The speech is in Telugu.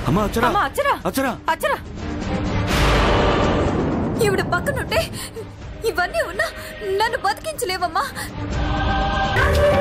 అమ్మా అచ్చరా, అమ్మా అచ్చరా, అచ్చరా, అచ్చరా. ఈవిడ పక్కనుంటే ఇవన్నీ ఉన్నా నన్ను బతికించలేవమ్మా.